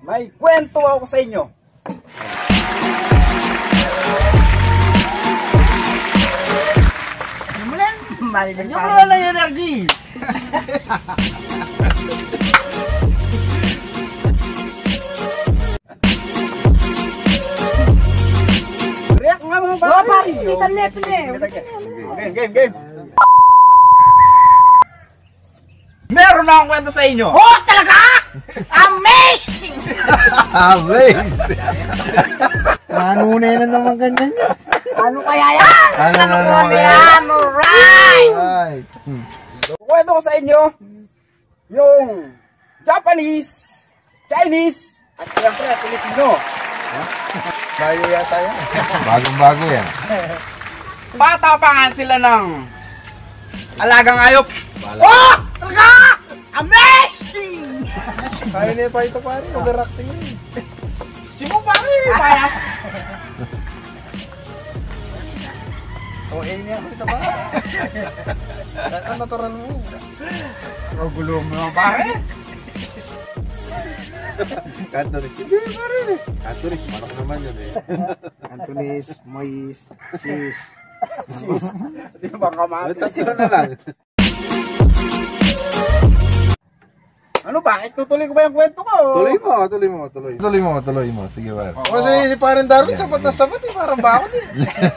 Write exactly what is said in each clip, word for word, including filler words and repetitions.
May kwento ako sa inyo. Hindi mo wala ng energy. React nga mga pare. Oh, pare, pilitan niya, pilitan. Game, game, game. Meron na akong kwento sa inyo. Oh, talaga? Amazing! Amazing! Ano na yun naman ganyan yan? Ano kaya yan? Ano na naman yan? Alright! Right. Kwento ko sa inyo yung Japanese, Chinese, at siyempre Filipino. Bayo yata yan. Bagong-bago yan. Patapangan sila ng alagang ayop. Oh! Talaga? Amazing! Kaya niya pa ito pare, overacting rin. Simo pare, kaya. O A niya kita pa. Kaya natural mo. Magulo mo naman pare. Cantonese. Hindi pare. Cantonese, manok naman yun eh. Cantonese, mais, sis. Di ba kamati? Tatlo na lang. Ano, bakit tutuloy ko ba yung kwento ko? Tuloy mo, tuloy mo, tuloy. Tuloy mo, tuloy mo. Sige pare. O si parang Darwin, sapat na sapat eh. Parang bakit eh.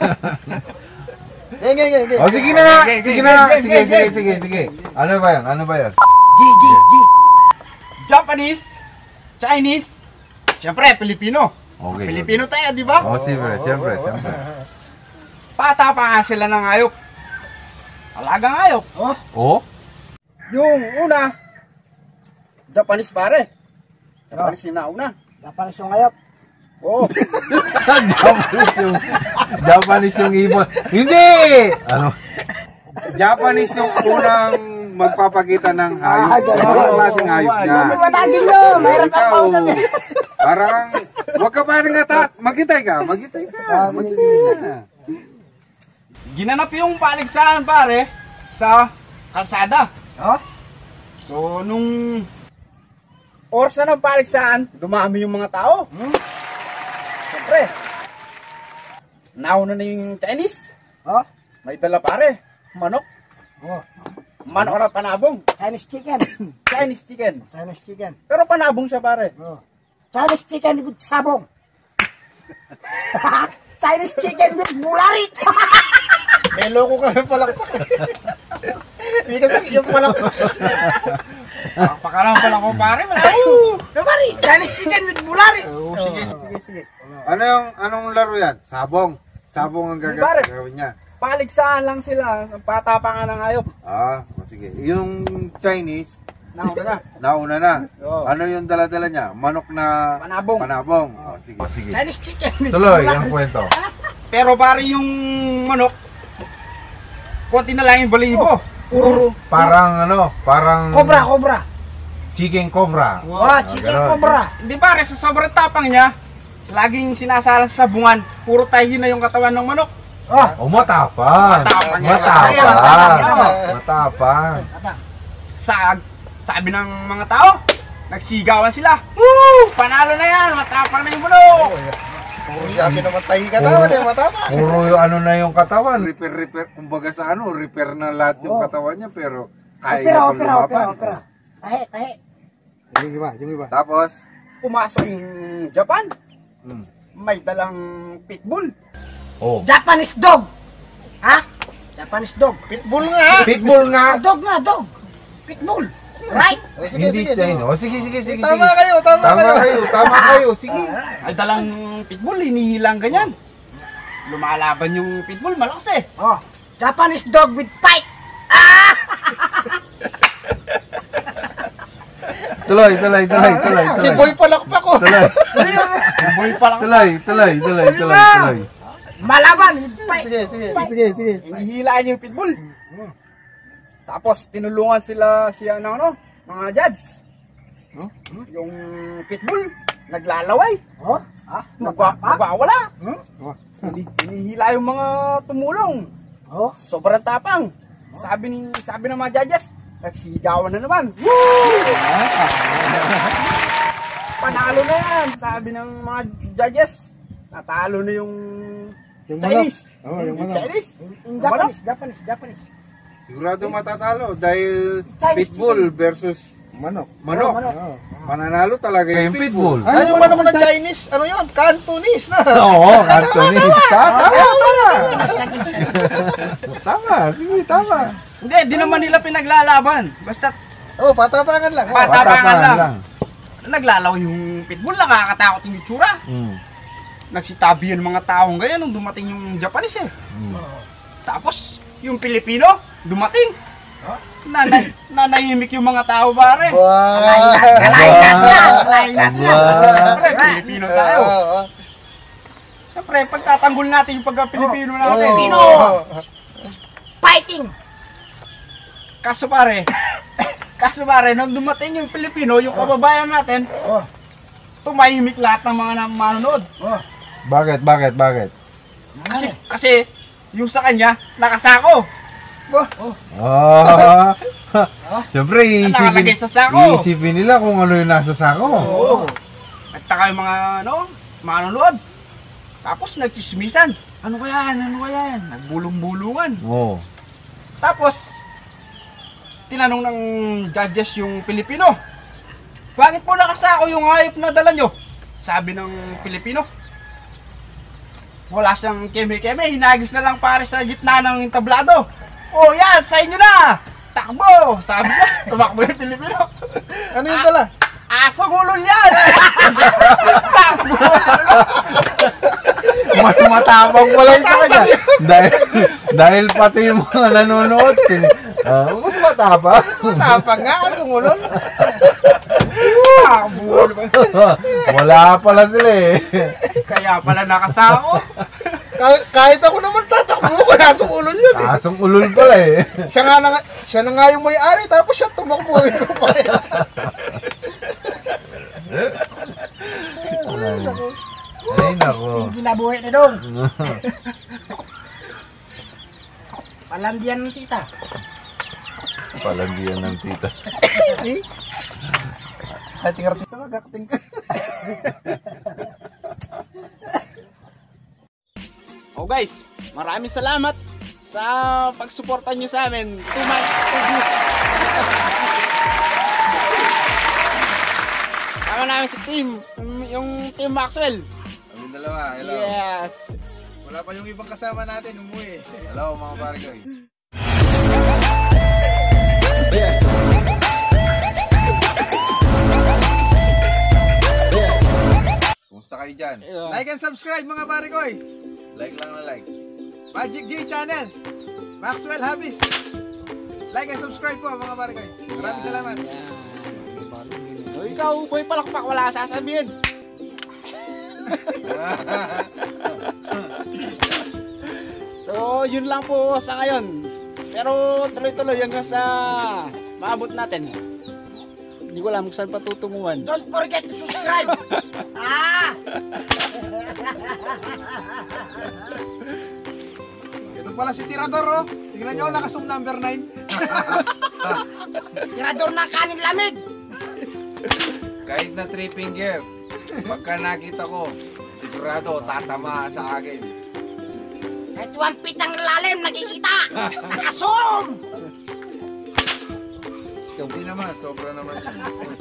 Eh, eh, eh, eh. O sige na nga, sige na nga. Sige, sige, sige, sige. Ano ba yan? Ano ba yan? G, G, G. Japanese, Chinese, siyempre Filipino. Okay. Filipino tayo, di ba? O siyempre, siyempre, siyempre. Patapangan sila ng ayop. Alagang ayop. Oh. Oh? Yung una, Japanese pare. Japanese yung nauna. Japanese yung ayop. Oo. Japanese yung Japanese yung ibon. Hindi! Ano? Japanese yung unang magpapakita ng hayop. Anong klaseng hayop niya? Ano ba natin nyo? Mayroon pang Ikaw, pausan eh. parang, wag ka parang atat. Magitay ka, magitay ka. Magitay ka. Ginanap yung paligsahan pare sa kalsada. Oh? So, nung oras na ng paligsahan, dumami yung mga tao. Hmm? Siyempre, nauna na yung Chinese. Oh? May dala pare, manok. Oh. Manok na panabong. Chinese chicken. Chinese chicken. Chinese chicken. Pero panabong siya pare. Oh. Chinese chicken with sabong. Chinese chicken with bularit. Eh, loko ka yung palakpak. Hindi kasi yung palakpak. Pakalang pala ko pare. Pare, Chinese chicken with bularit. Oh, sige, sige, sige. Ano yung, anong laro yan? Sabong. Sabong ang Pare. gagawin niya. Paligsahan lang sila, patapangan ng ayop. Ah, o sige. Yung Chinese, Nauna na. nauna na. Oo. Ano yung dala-dala niya? Manok na Panabong. Panabong. O, sige. O, sige. Chinese chicken with Tuloy bularit. ang kwento. Pero pare yung manok, konti na lang yung balibo. Puro. Parang ano, parang Cobra, cobra. chicken cobra. Wow, chicken ganon. cobra. Hindi pare, sa sobrang tapang niya, laging sinasala sa bungan, puro tahi na yung katawan ng manok. Oh, O, matapang. Matapang yan. Matapang. Matapang. Sa sabi ng mga tao, nagsigawan sila. Woo! Panalo na yan, matapang na yung manok. Puro sabi naman tahi ka tama, di matama. Puro yung ano na yung katawan. Repair, repair. Kumbaga sa ano, repair na lahat yung katawan niya, pero kaya opera, niya pang opera, opera, lumaban. opera. Tahe, tahe. Yung iba, yung iba. Tapos, Pumasok yung Japan, hmm. may dalang pitbull. Oh. Japanese dog. Ha? Japanese dog. Pitbull nga. Pitbull nga. Ah, dog nga, dog. Pitbull. Right? O, sige, Hindi sige, sige. China. O, sige, sige, sige. Tama sige. kayo, tama, Tama kayo. kayo, tama kayo. Sige. Ay dalang pitbull, hinihilang ganyan. Lumalaban yung pitbull, malakas eh. Oh, Japanese dog with fight. Ah! Tuloy, tuloy, tuloy, tuloy. Si tuloy. Boy palakpak ko. Tuloy, Boy pa lang. tuloy, tuloy, tuloy, tuloy, tuloy. Malaban with fight. Sige, sige, sige, sige. Hinihilaan yung pitbull. Tapos tinulungan sila siya ng ano, mga judge. Huh? Yung pitbull naglalaway. Oh, Ah, nagwa, nagwawala. Hmm? Hini- Hinihila yung mga tumulong. oh. Sobrang tapang. Sabi ni sabi ng mga judges, nagsigawan na naman. panalo na yan. Sabi ng mga judges, natalo na yung Yung Chinese. manok. Oo, yung manok. Chinese. Yung Japanese, Japanese, Japanese. Sigurado matatalo dahil Chinese pitbull versus Manok. manok. Oh, manok. Oo. Mananalo talaga yung pitbull. Ay, yung manok ng Chinese, ano yun? Cantonese na. Oo, Cantonese. Tama, tama. Tama, sige, tama. Hindi, di naman nila pinaglalaban. Basta Oo, oh, patapangan lang. Oo. patapangan lang. Naglalaw yung pitbull, nakakatakot yung itsura. Mm. Nagsitabi yung mga taong ganyan nung dumating yung Japanese eh. Tapos, yung Pilipino, dumating. Nanay, nanahimik yung mga tao, pare. Wow. Kalainat yan! Kalainat yan! Siyempre, Pilipino tayo. Oo. Siyempre, pagtatanggol natin yung pagka-Pilipino natin. Pilipino! Fighting! Kaso pare, kaso pare, nung dumating yung Pilipino, yung kababayan natin, Oh. tumahimik lahat ng mga nam- manonood. Oh. Bakit, bakit, bakit? Kasi, kasi, yung sa kanya, nakasako. Ah, siyempre, Nakalagay iisipin, sa sako. iisipin nila kung ano yung nasa sako. Oo. Nagtaka yung mga, ano, manonood. Tapos nagchismisan. Ano kaya yan? Ano kaya yan? Nagbulong-bulungan. Oo. Tapos, tinanong ng judges yung Pilipino, bakit po nakasako yung hayop na dala nyo? Sabi ng Pilipino, wala siyang keme-keme, hinagis na lang pare sa gitna ng tablado. Oh yan, sa inyo na! Takbo! Sabi niya, tumakbo yung Pilipino. Ano yung dala? Asong ulol yan! Takbo! Mas matapang pala yung sa kanya. dahil, dahil pati yung mga nanonood, tin- ah, mas matapang. Tapang nga, sungulol. Takbo! Wala pala sila eh. Kaya pala nakasako. Kahit, kahit ako naman tatakbo ko, nasungulol yun eh. Asong ulol pala eh. Siya nga, na, nga- siya na nga yung may-ari, tapos siya tumakbo ko pa. Ay, nako. Hindi nabuhay na doon. Palandian ng tita. Palandian ng tita. Sa tingar tita, magakating ka. Oh guys, maraming salamat sa pagsuporta nyo sa amin. Two months, two views. Tama namin si team, yung- yung team Maxwell. Kami dalawa, hello. Yes. Wala pa yung ibang kasama natin, umuwi. Hello mga barangay. Kumusta kayo dyan? Like and subscribe mga pare ko eh. Like lang na like. Magic J Channel. Maxwell Habis. Like and subscribe po mga pare ko eh. Maraming salamat. O ikaw, boy palakpak, wala ka sasabihin. So, yun lang po sa ngayon. Pero tuloy-tuloy hanggang sa maabot natin. Hindi ko alam kung saan patutunguhan. Don't forget to subscribe! Ah! Ito pala si Tirador oh. Tingnan nyo, nakasum number nine. Tirador ng kanin lamig! Kahit na three finger, pagka nakita ko, sigurado tatama sa akin. Kahit one feet ang lalim, nakikita! Nakasum! Hindi naman, sobra naman yun.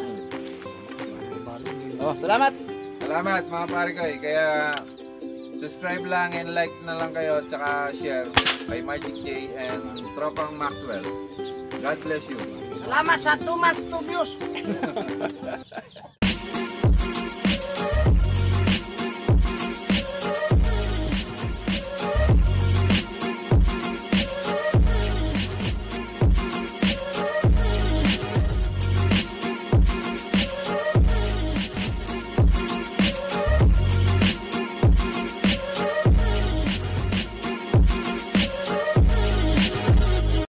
Oh, salamat. Salamat mga pare ko eh. Kaya subscribe lang and like na lang kayo at saka share kay Magic J and Tropang Maxwell. God bless you. Salamat sa two months, two views!